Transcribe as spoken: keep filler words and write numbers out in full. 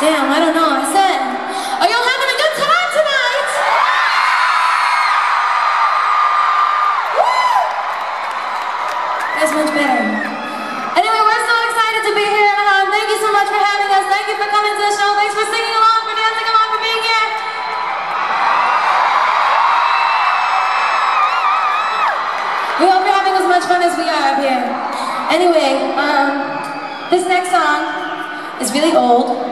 Damn, I don't know. I said, are y'all having a good time tonight? Woo! That's much better. Anyway, we're so excited to be here. Um, thank you so much for having us. Thank you for coming to the show. Thanks for singing along, for dancing along, for being here. We hope you're having as much fun as we are up here. Anyway, um, this next song is really old.